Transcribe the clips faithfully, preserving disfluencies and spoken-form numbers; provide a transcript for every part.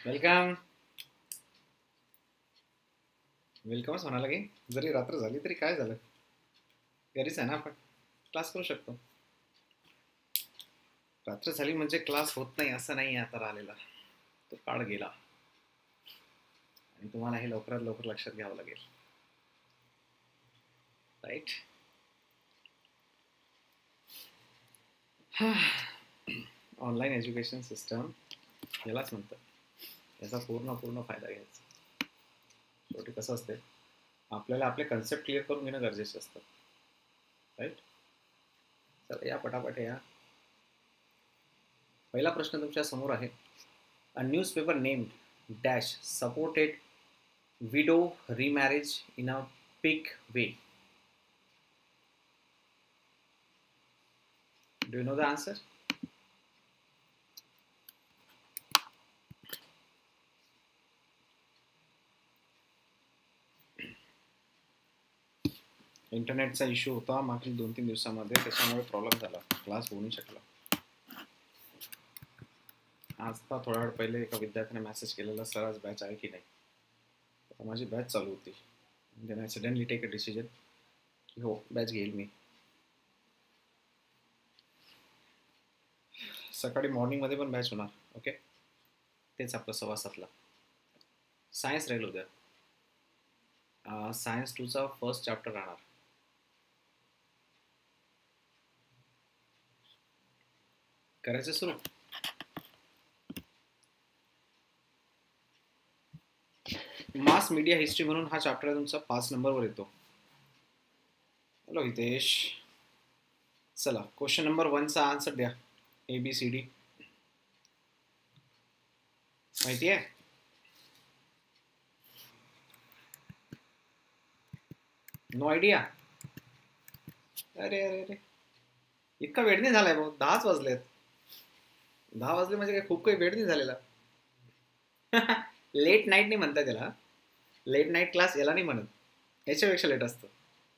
Welcome. वेलकमच म्हणा लागे. जरी रात्र झाली तरी काय झालं, घरीच आहे ना आपण, क्लास करू शकतो. रात्र झाली म्हणजे क्लास होत नाही असं नाही आता राहिलेला, तो काळ गेला आणि तुम्हाला हे लवकरात लवकर लक्षात घ्यावं लागेल. राईट. ऑनलाईन एज्युकेशन सिस्टम यालाच म्हणतात. याचा पूर्ण पूर्ण फायदा घ्यायचा. शेवटी कसं असते, आपल्याला आपले कन्सेप्ट क्लिअर करून घेणं गरजेचे असतं. राईट. चला या पटापट या. पहिला प्रश्न तुमच्या समोर आहे. A newspaper named dash supported widow remarriage in a big way. Do you know the answer? इंटरनेटचा इश्यू होता मागील दोन तीन दिवसामध्ये, त्याच्यामुळे प्रॉब्लेम झाला, क्लास होऊ नाही शकला. आज तर थोडा वेळ पहिले एका विद्यार्थ्याने मेसेज केलेला, सर आज बॅच आहे की नाही. तर माझी बॅच चालू होती. Then I suddenly take a decision की हो बॅच घेईल मी. सकाळी मॉर्निंगमध्ये पण बॅच होणार. ओके, तेच आपलं सव्वा सातला. सायन्स राहील उद्या. सायन्स टूचा फर्स्ट चॅप्टर राहणार. करायचं सुरू. मास मीडिया हिस्ट्री म्हणून हा चॅप्टर तुमचा पाच नंबरवर येतो. हॅलो हितेश. चला क्वेश्चन नंबर वनचा आन्सर द्या. ए बी सी डी माहिती आहे? No idea. अरे अरे अरे, इतका वेळ नाही झालाय भाऊ, दहाच वाजलेत. दहा वाजले म्हणजे काय खूप काही वेळ नाही झालेला. लेट नाईट नाही म्हणताय त्याला. लेट नाईट क्लास याला नाही म्हणत, याच्यापेक्षा लेट असतं.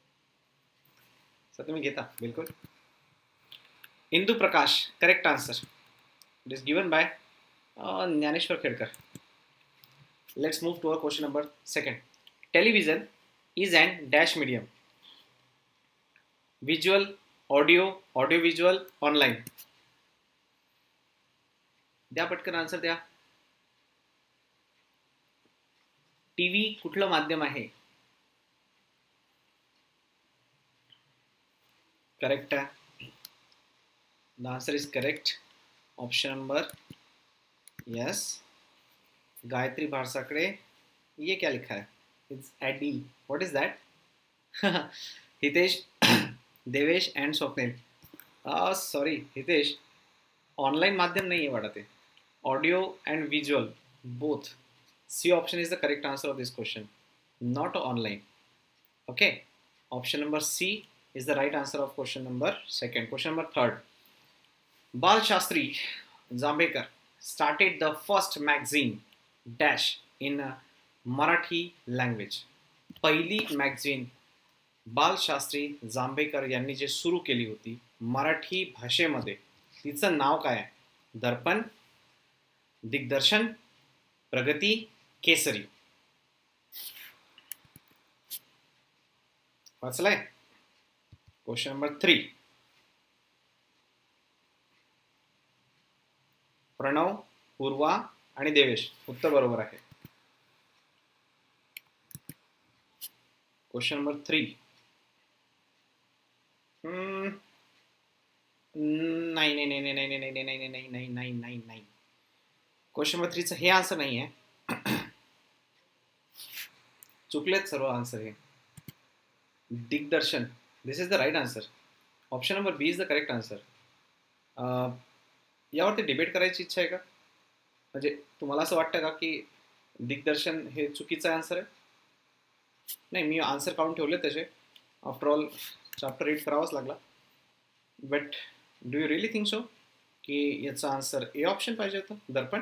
सर तुम्ही घेता बिलकुल. Indu Prakash correct answer. It is given by Dnyaneshwar Khedkar. Let's move to our question number second. Television is and dash medium. Visual, audio, audio visual, online. द्या पटकन आन्सर द्या. टीव्ही कुठलं माध्यम आहे? करेक्ट है. The answer is correct. Option number yes. Gayatri Bharsakade. ये क्या लिखा है? It's AD. What is that? Hitesh, Devesh and Swapnil. Sorry Hitesh, online माध्यम नहीं है वाटते. Audio and visual both. C option is the correct answer of this question, not online. Okay, option number C is the right answer of question number second. Question number third. Bal Shastri Zambekar started the first magazine dash in Marathi language. पहिली magazine Bal Shastri Jambhekar यांनी जे सुरू केली होती मराठी भाषेमध्ये, तिचं नाव काय आहे? दर्पण, दिग्दर्शन, प्रगती, केसरी. वाचलाय? Question number three. Pranav, Purva आणि देवेश उत्तर बरोबर आहे. Question number three. नाही नाही नाही नाही नाही नाही नाही नाही नाही नाही नाही नाही नाही. क्वेश्चन नंबर थ्रीचं हे आन्सर नाही आहे. चुकलेत सर्व आन्सर. हे Digdarshan. This is the right answer. Option number B is the correct answer. यावरती डिबेट करायची इच्छा आहे का? म्हणजे तुम्हाला असं वाटतं का की दिग्दर्शन हे चुकीचं आन्सर आहे? नाही, मी आन्सर काढून ठेवले तसे. आफ्टर ऑल चॅप्टर रीड करावाच लागला. But do you really think so की याचा आन्सर ए ऑप्शन पाहिजे होतं, दर्पण?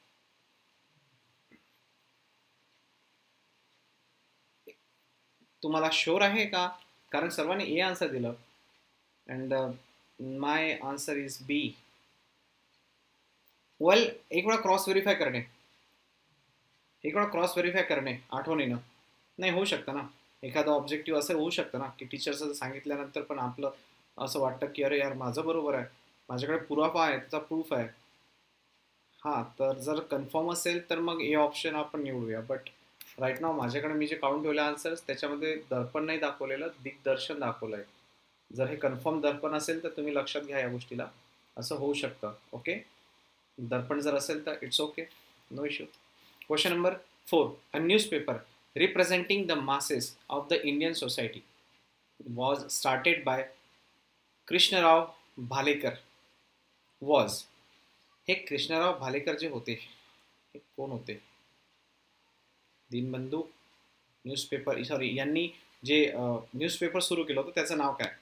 तुम्हाला शुअर आहे का? कारण सर्वांनी ए आन्सर दिलं. And my answer is B. Well, एक वेळा क्रॉस व्हेरीफाय करणे. एक वेळा क्रॉस व्हेरीफाय करणे आठवणीनं नाही होऊ शकतं ना. एखादं ऑब्जेक्टिव्ह असं होऊ शकतं ना की टीचर्सचं सांगितल्यानंतर पण आपलं असं वाटतं की अरे यार माझं बरोबर आहे, माझ्याकडे पुरावा आहे, त्याचा प्रूफ आहे. हां, तर जर कन्फर्म असेल तर मग ए ऑप्शन आपण निवडूया. बट राईट नाव माझ्याकडे मी जे काउंट ठेवले आन्सर्स त्याच्यामध्ये दर्पण नाही दाखवलेलं, दिग्दर्शन दाखवलं आहे. जर हे कन्फर्म दर्पण असेल तर तुम्ही लक्षात घ्या या गोष्टीला. असं होऊ शकतं. ओके, दर्पण जर असेल तर it's okay, no issue. Question number four. A newspaper representing the masses of the Indian society was started by Krishnarao Bhalekar. Was हे कृष्णराव भालेकर जे होते हे कोण होते? दीनबंधू न्यूजपेपर सॉरी यांनी जे न्यूजपेपर सुरू केलं होतं त्याचं नाव काय?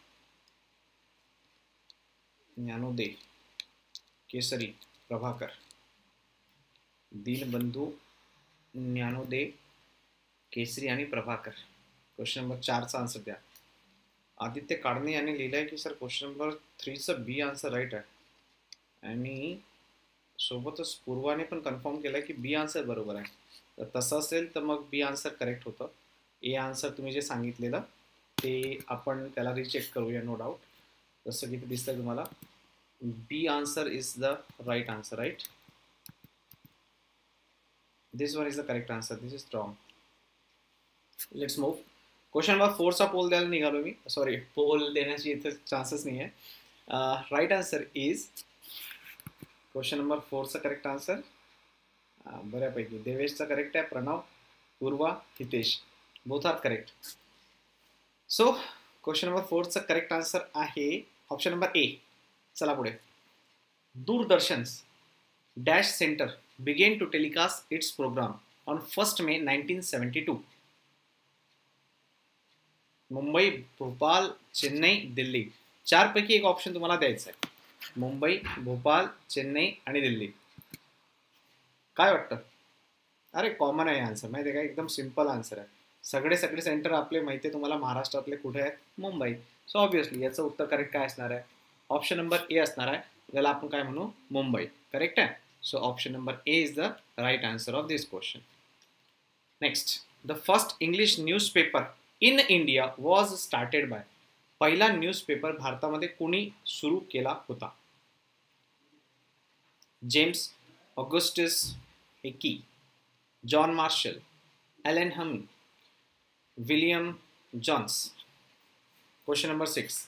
ज्ञानोदय, केसरी, प्रभाकर. दीनबंधू, ज्ञानोदय, केसरी आणि प्रभाकर. क्वेश्चन नंबर चारचा आन्सर द्या. आदित्य काढणे यांनी लिहिलं आहे की सर क्वेश्चन नंबर थ्रीचं बी आन्सर राईट आहे, आणि सोबतच पूर्वाने पण कन्फर्म केलं की बी आन्सर बरोबर आहे. तर तसं असेल तर मग बी आन्सर करेक्ट होतं. ए आन्सर तुम्ही जे सांगितलेलं ते आपण त्याला रिचेक करूया, नो डाऊट. जसं की ते दिसतंय तुम्हाला, B answer is the right answer, right. This one is the correct answer, this is wrong. Let's move. Question number फोरचा पोल द्यायला निघालो मी, सॉरी पोल देण्याची इथं चान्सेस नाही आहे. Right answer is question number फोरचा करेक्ट आन्सर बऱ्यापैकी देवेशचा करेक्ट आहे, Pranav, Purva, Hitesh both are correct. So question number फोरचा करेक्ट आन्सर आहे ऑप्शन नंबर ए. चला पुढे. Doordarshan dash centre began to telecast its programme on first May nineteen seventy two. Mumbai, Bhopal, Chennai, Delhi. चारपैकी एक ऑप्शन तुम्हाला द्यायचा आहे. मुंबई, भोपाळ, चेन्नई आणि दिल्ली. काय वाटतं? अरे कॉमन आहे आन्सर, माहिती आहे का, एकदम सिम्पल आन्सर आहे. सगळे सगळे सेंटर आपले माहिती आहे तुम्हाला महाराष्ट्रातले कुठे आहेत? मुंबई. सो ऑब्विसली याचं उत्तर करेक्ट काय असणार आहे? ऑप्शन नंबर ए असणार आहे. याला आपण काय म्हणू? मुंबई. करेक्ट आहे. So option number A is the right answer of this question. Next. The first English newspaper in India was started by. पहिला न्यूजपेपर भारतामध्ये कोणी सुरू केला होता? James Augustus Hicky, John Marshall, Allen Humming, William Jones. Question number six.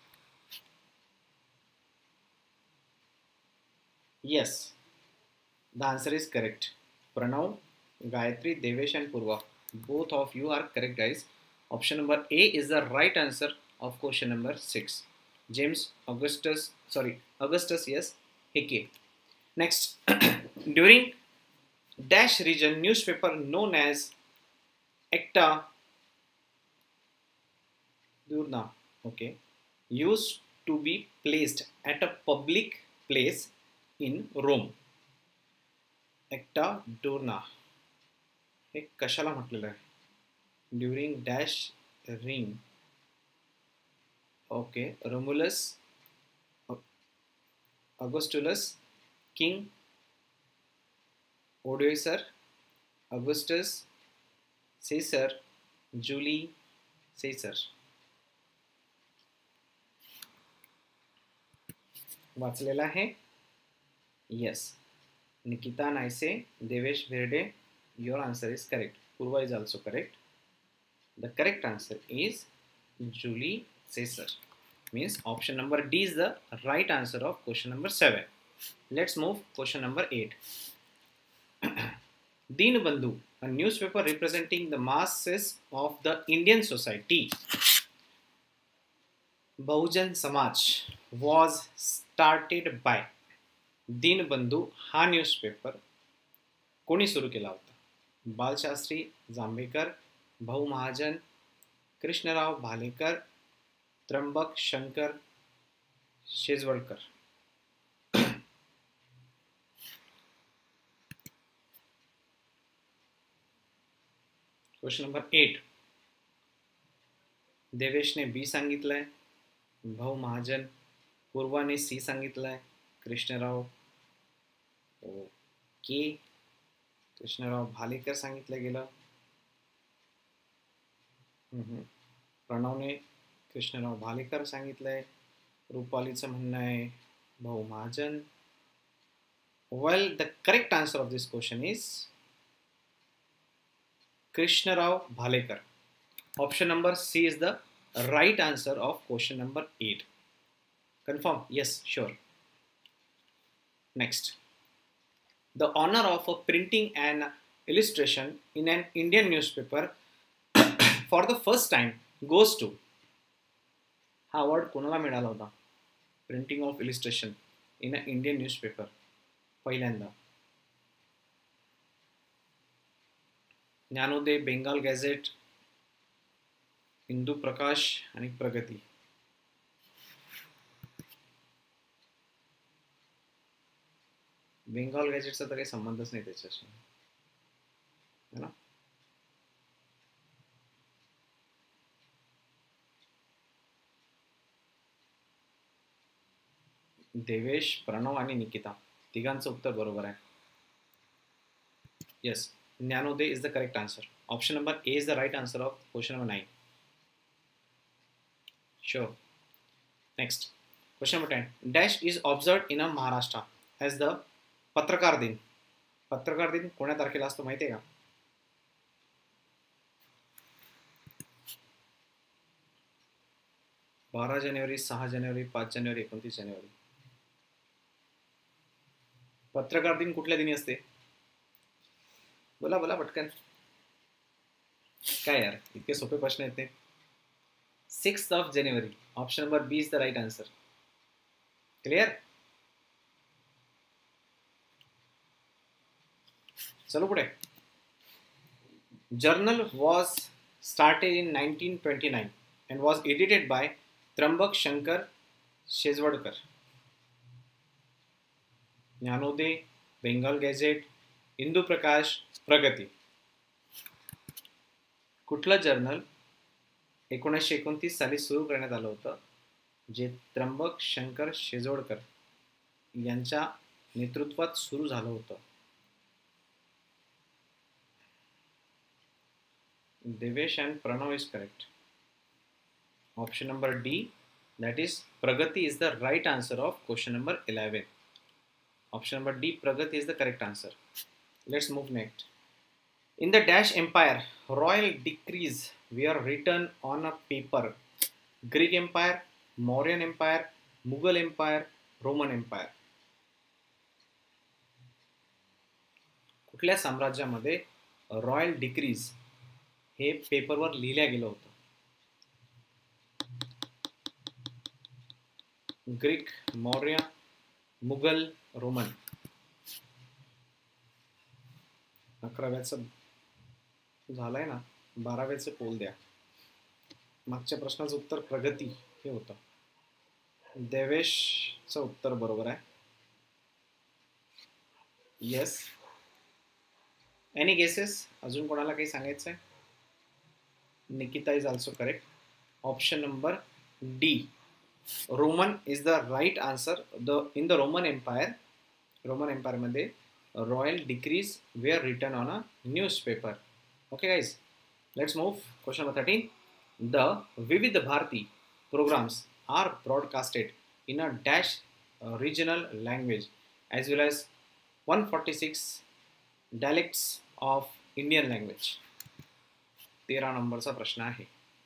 Yes, the answer is correct. Pranav, Gayatri, Devesh and Purva, both of you are correct, guys. Option number A is the right answer of question number six. James Augustus, sorry, Augustus, yes, Hickey. Next, during dash region newspaper known as Acta Diurna, okay, used to be placed at a public place in Rome. Acta Diurna हे कशाला म्हटलेलं आहे? During dash ring. Okay, Romulus, Augustulus, king, Odoacer, Augustus, Caesar, Julie Caesar. वाचलेला आहे? Yes. Nikita Naise, Devesh Verde, your answer is correct. Purva is also correct. The correct answer is Julie Caesar. Means option number D is the right answer of question number seven. Let's move question number eight. Deenbandhu, a newspaper representing the masses of the Indian society. Bahujan Samaj was started by. Deenbandhu हा newspaper कोणी सुरू केला होता? Balshastri Jambhekar, Bhau Mahajan, Krishnarao Bhalekar, Tryambak Shankar Shejwalkar. Question number eight. देवेशने B सांगितलंय, Bhau Mahajan, पूर्वाने C सांगितलंय, Krishnarao okay Krishnarao Bhalekar सांगितलं गेलं. प्रणवने कृष्णराव भालेकर सांगितलंय. रुपालीचं म्हणणं आहे Bhau Mahajan. Well, the correct answer of this question is Krishnarao Bhalekar. Option number C is the right answer of question number eight. Confirm? Yes, sure. Next. The honor of a printing an illustration in an Indian newspaper for the first time goes to. हा award कोणाला मिळाला होता? Printing of illustration in a Indian newspaper पहिल्यांदा. Dnyanodaya, Bengal gazette, Hindu Prakash आणि प्रगती. बेंगाल गॅझेटचा तर काही संबंधच नाही त्याच्याशी, है ना. देवेश, प्रणव आणि निकिता तिघांचं उत्तर बरोबर आहे. Yes, Dnyanodaya is the correct answer. Option number A is the right answer of question number nine. Sure. Next question number ten. Dash is observed in a Maharashtra as the Patrakar Din. पत्रकार दिन कोण्या तारखेला असतो माहिती आहे का? बारा जानेवारी, सहा जानेवारी, पाच जानेवारी, एकोणतीस जानेवारी. पत्रकार दिन कुठल्या दिनी असते? बोला बोला पटकन. काय यार, इतके सोपे प्रश्न आहेत ते. Sixth of January. Option number B is the right answer. Clear? चलो पुढे. Journal was started in nineteen twenty nine and was edited by Tryambak Shankar Shejwadkar. Dnyanodaya, Bengal gazette, Hindu Prakash, Pragati. कुठलं जर्नल एकोणीसशे एकोणतीस साली सुरू करण्यात आलं होतं, जे त्र्यंबक शंकर शेजवडकर यांच्या नेतृत्वात सुरू झालं होतं? Devesh and Pranav is correct. Option number D, that is Pragati, is the right answer of question number eleven. Option number D, Pragati, is the correct answer. Let's move next. In the Dash Empire, royal decrees were written on a paper. Greek Empire, Mauryan Empire, Mughal Empire, Roman Empire. कुठल्या साम्राज्यामध्ये royal decrease हे पेपरवर लिहिल्या गेलं होतं? Greek, Maurya, Mughal, Roman. अकराव्याचं झालंय ना, बाराव्याचं pole द्या. मागच्या प्रश्नाचं उत्तर प्रगती हे होतं. देवेशचं उत्तर बरोबर आहे. येस. Any guesses? अजून कोणाला काही सांगायचं आहे? Nikita is also correct. Option number D, Roman is the right answer. The in the Roman empire, Roman empire मध्ये royal decrees were written on a newspaper. Okay guys, let's move. Question number thirteen. The Vividh Bharati programmes are broadcasted in a dash regional language as well as one forty-six dialects of Indian language. तेरा नंबरचा प्रश्न आहे.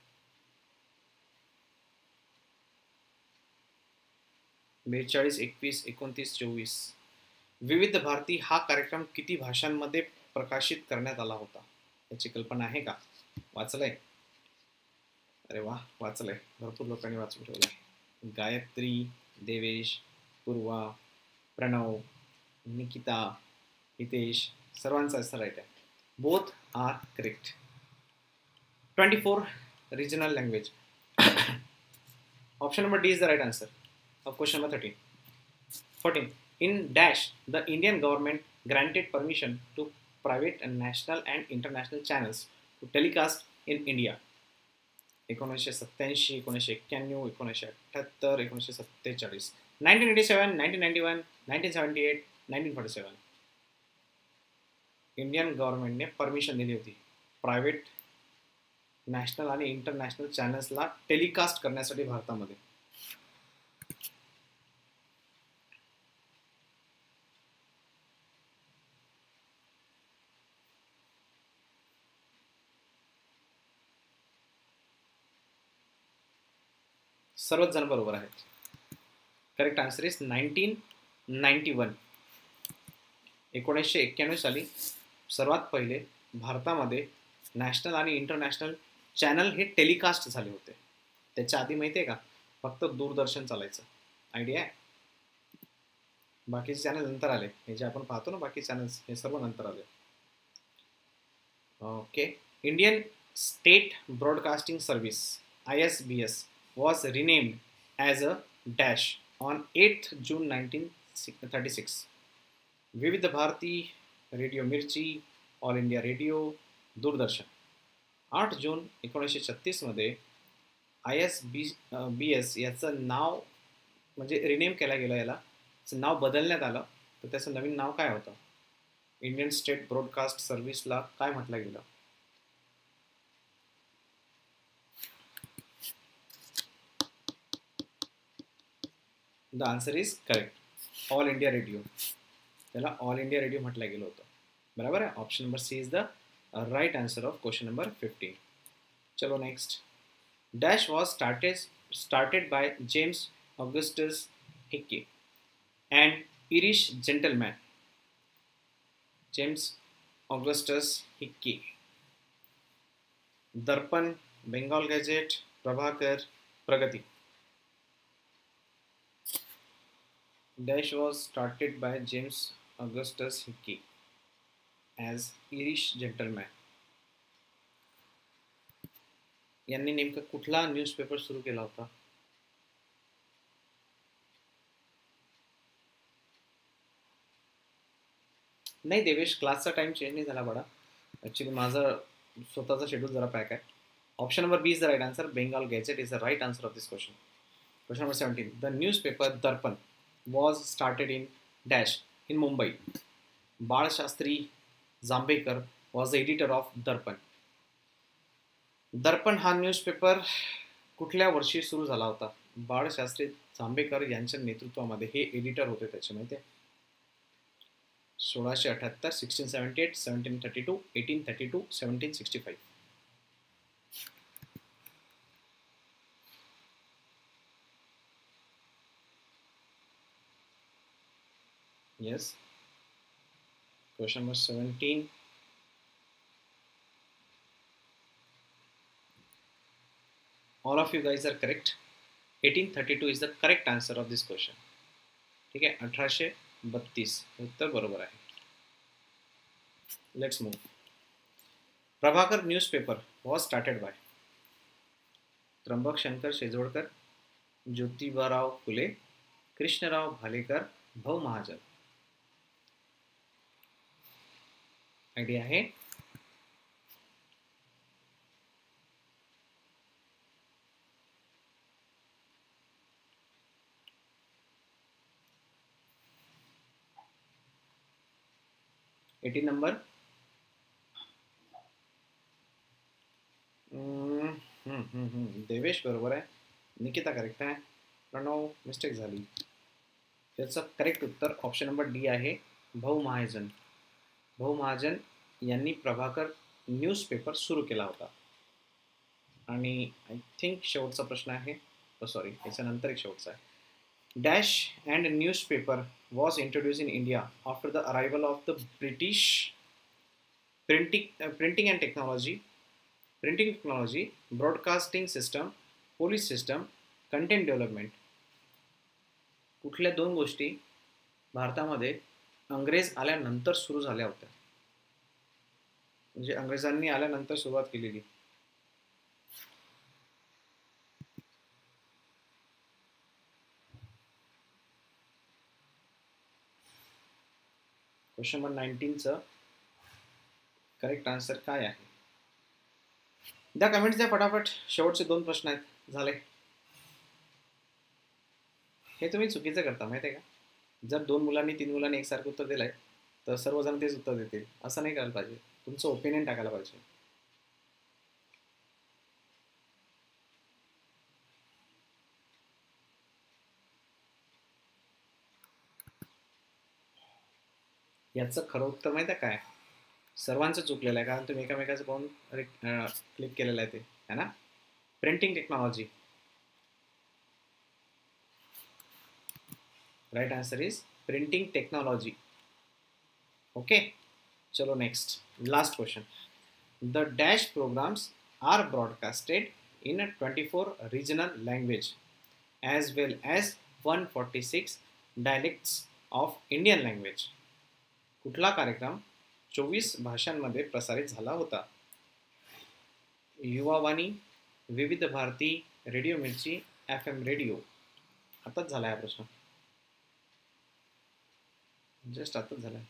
बेचाळीस, एकवीस, एकोणतीस, चोवीस. विविध भारती हा कार्यक्रम किती भाषांमध्ये प्रकाशित करण्यात आला होता याची कल्पना आहे का? वाचलंय? अरे वा, वाचलंय. भरपूर लोकांनी वाचून ठेवलंय. गायत्री, देवेश, पूर्वा, प्रणव, निकिता, हितेश, सर्वांचा आन्सर राईट आहे. Both are correct. twenty-four regional language. Option number D is the right answer of question number thirteen. fourteen. In dash, the Indian government granted permission to private and national and international channels to telecast in India. एकोणीसशे सत्त्याऐंशी, एकोणीसशे एक्क्याण्णव, एकोणीसशे अठ्ठ्याहत्तर, एकोणीसशे सत्तेचाळीस. Nineteen eighty seven, nineteen ninety one, nineteen seventy eight, nineteen forty seven. Indian गव्हर्नमेंटने permission दिली होती प्रायव्हेट नॅशनल आणि इंटरनॅशनल चॅनल्सला टेलिकास्ट करण्यासाठी भारतामध्ये? सर्वच जण बरोबर आहेत. Correct answer is nineteen ninety one. एकोणीसशे एक्क्याण्णव साली सर्वात पहिले भारतामध्ये नॅशनल आणि इंटरनॅशनल चॅनल हे टेलिकास्ट झाले होते. त्याच्या आधी माहिती आहे का, फक्त दूरदर्शन चालायचं. आयडिया आहे? बाकीचे चॅनल नंतर आले. हे जे आपण पाहतो ना बाकी चॅनल्स, हे सर्व नंतर आले. Okay. Indian state broadcasting service I S B S was renamed as a dash on eighth June nineteen thirty-six. Vividh Bharati, radio Mirchi, All India Radio, Doordarshan. आठ जून एकोणीसशे छत्तीसमध्ये I S B B S याचं नाव म्हणजे रिनेम केलं गेलं, याला नाव बदलण्यात आलं. तर त्याचं नवीन नाव काय होतं? इंडियन स्टेट ब्रॉडकास्ट सर्व्हिसला काय म्हटलं गेलं? The answer is correct, All India Radio. त्याला ऑल इंडिया रेडिओ म्हटलं गेलं होतं. बराबर आहे. Option number C is the right answer of question number fifteen. चलो next. Dash was started started by James Augustus Hicky and Irish gentleman. James Augustus Hicky. Darpan, Bengal gazette, Prabhakar, Pragati. Dash was started by James Augustus Hickey as Irish gentleman. यांनी नेमका कुठला newspaper सुरू केला होता? नाही देवेश, क्लासचा time change नाही झाला बडा. ॲक्च्युली माझं स्वतःचा शेड्यूल जरा पॅक आहे. Option number B is the right answer. Bengal gazette is the right answer of this question. Question number seventeen. The newspaper Darpan was started in dash in Mumbai. Balshastri Jambhekar was the editor of Darpan. Darpan हा newspaper कुठल्या वर्षी सुरू झाला होता? बाळशास्त्री जांभेकर यांच्या नेतृत्वामध्ये हे editor होते त्याचे, माहिती आहे? सोळाशे अठ्याहत्तर, sixteen seventy eight, seventeen thirty two, eighteen thirty two, seventeen sixty five. Yes. Question number seventeen. All of you guys are correct. eighteen thirty-two is the correct answer of this question. ठीक आहे. अठराशे बत्तीस उत्तर बरोबर आहे. Let's move. Prabhakar newspaper was started by Tryambak Shankar शेजवळकर, ज्योतिबाराव Phule, Krishnarao Bhalekar, Bhau Mahajan. Idea आहे? Eighteen number. Devesh बरोबर आहे. निकिता करेक्ट आहे. प्रणव मिस्टेक झाली. त्याचं करेक्ट उत्तर ऑप्शन नंबर डी आहे, भाऊ महाजन. भाऊ महाजन यांनी प्रभाकर न्यूजपेपर सुरू केला होता. आणि आय थिंक शेवटचा प्रश्न आहे, सॉरी याच्यानंतर एक शेवटचा आहे. Dash and newspaper was introduce in India after the arrival of the British printing printing and technology printing technology broadcasting system, police system, content development. कुठल्या दोन गोष्टी भारतामध्ये अंग्रेज आल्यानंतर सुरू झाल्या होत्या? म्हणजे अंग्रेजांनी आल्यानंतर सुरुवात केलेली. क्वेश्चन नंबर नाईन्टीनचं करेक्ट आन्सर काय आहे? द्या कमेंट्स द्या फटाफट. शेवटचे दोन प्रश्न आहेत, झाले. हे तुम्ही चुकीचं करता माहिती आहे का? जर दोन मुलांनी तीन मुलांनी एकसारखं उत्तर दिलंय तर सर्वजण तेच उत्तर देतील, असं नाही करायला पाहिजे. तुमचं ओपिनियन टाकायला पाहिजे. याचं खरं उत्तर माहिती आहे काय? सर्वांचं चुकलेलं आहे, कारण तुम्ही एकामेकाचं पाहून क्लिक केलेलं आहे ते, है ना? Printing technology. Right answer is printing technology. Okay, चलो next, last question. The dash programmes are broadcasted in a twenty-four regional language as well as one hundred forty-six dialects of Indian language. कुठला कार्यक्रम चोवीस भाषांमध्ये प्रसारित झाला होता? Yuvavani, Vividh Bharati, radio Mirchi, F M radio. आताच झाला हा प्रश्न, जस्ट आताच झाला.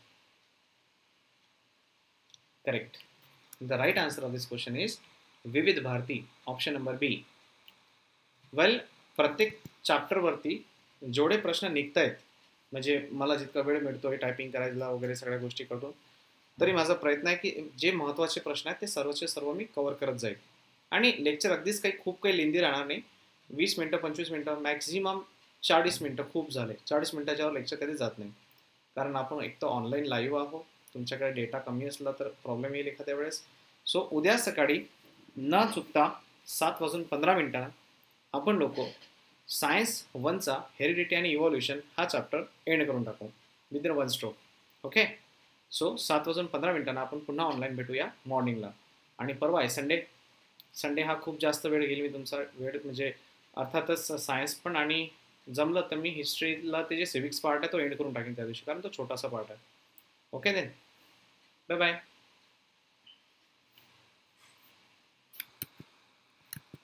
Correct. The right answer of this question is Vividh Bharati, option number B. Well, प्रत्येक चॅप्टरवरती जेवढे प्रश्न निघत आहेत, म्हणजे मला जितका वेळ मिळतोय टायपिंग करायला वगैरे सगळ्या गोष्टी करून, तरी माझा प्रयत्न आहे की जे महत्त्वाचे प्रश्न आहेत ते सर्वचे सर्व मी कव्हर करत जाईल. आणि लेक्चर अगदीच काही खूप काही लेंदी राहणार नाही. वीस मिनटं पंचवीस मिनटं मॅक्झिमम चाळीस मिनटं खूप झाले. चाळीस मिनटाच्यावर लेक्चर कधी जात नाही, कारण आपण एक तर ऑनलाईन लाईव्ह आहोत. तुमच्याकडे डेटा कमी असला तर प्रॉब्लेम येईल एखाद्या वेळेस. सो उद्या सकाळी न चुकता सात वाजून पंधरा मिनिटांना आपण लोक सायन्स वनचा हेरिडिटी आणि इव्हॉल्युशन हा चॅप्टर एंड करून टाकू with in one stroke. Okay, so सात वाजून पंधरा मिनिटांना आपण पुन्हा ऑनलाईन भेटूया मॉर्निंगला. आणि परवा आहे संडे. संडे हा खूप जास्त वेळ घेईल मी तुमचा वेळ, म्हणजे अर्थातच सायन्स पण, आणि जमलं तर मी हिस्ट्रीला ते जे सिविक्स पार्ट आहे तो एंड करून टाकेन त्या दिवशी, कारण तो छोटासा पार्ट आहे. Okay then, bye bye.